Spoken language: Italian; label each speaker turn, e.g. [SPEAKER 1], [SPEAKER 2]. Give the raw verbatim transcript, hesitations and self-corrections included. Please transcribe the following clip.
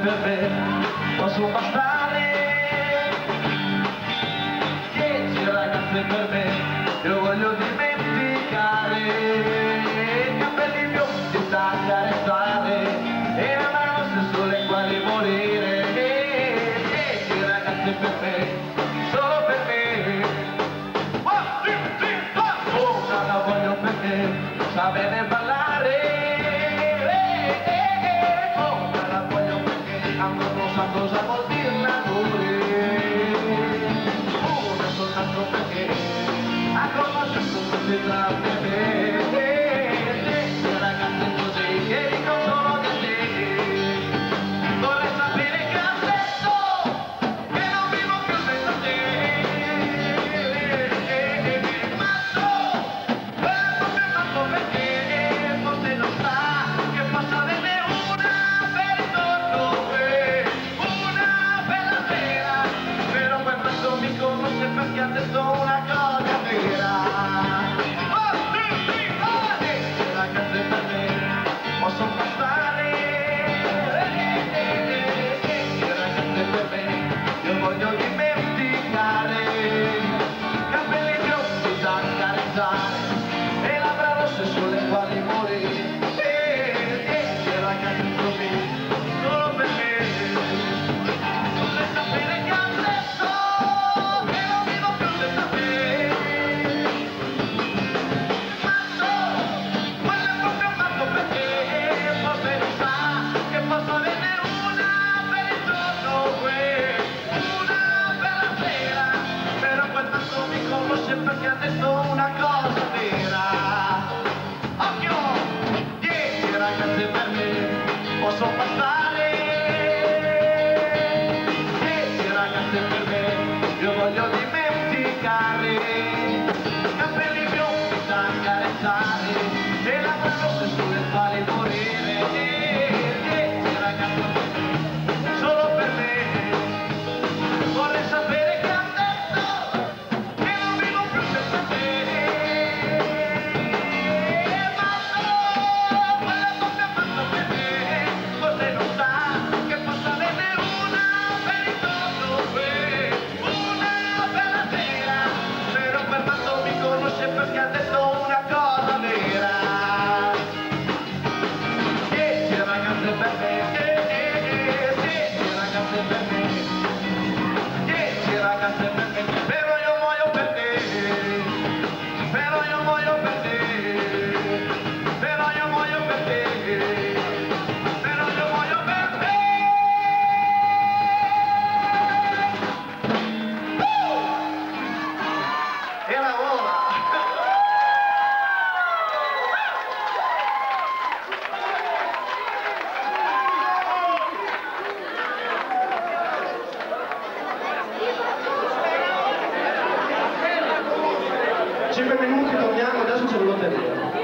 [SPEAKER 1] per me posso bastare. Dieci ragazze per me, io voglio dimenticare. Capelli biondi da accarezzare e le mani sulle quali morire. Dieci ragazze per me, solo per me. Una la voglio perché sa bene ballare. Una la voglio perché ancora non sa cosa vuol dire l'amore. Una soltanto perché ha conosciuto tutti tranne me. Le ragazze così che dicono solo di te. Vorrei sapere che adesso che non vivo più senza te. Perché adesso una cosa vera. Oh, sì, sì, oh, sì. Le ragazze per me possono bastare. Le ragazze per me io voglio dimenticare. Capelli biondi da accarezzare e labbra rosse sulle quali morire. Le ragazze per me, solo per me. Vorrei sapere che adesso perché adesso una cosa vera. Occhio! Dieci ragazze per me posso bastare. Dieci ragazze per me io voglio dimenticare. Capelli biondi da accarezzare e labbra rosse sulle quali morire. Dieci ragazze per me, solo per me. Vorrei sapere che perché adesso una cosa vera. Dieci ragazze per me, dieci ragazze per me, dieci ragazze per me, però io muoio per te, però io muoio per te, però io muoio per te, però io muoio per te. Uh! E lavora! cinque minuti, torniamo, adesso c'è l'ulteriore.